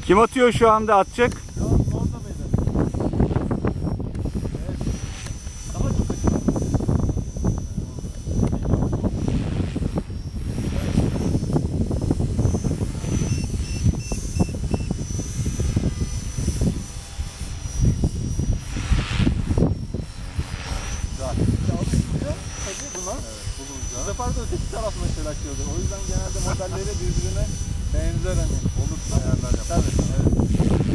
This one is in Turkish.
Kim atıyor şu anda, atacak? Şu an orada mıydı? Evet. Daha çok açık. Bu sefer de öteki tarafına çelakıyordu. O yüzden genelde modelleri birbirine benzer hani olursa ayarlar yapar. Tabii. Evet.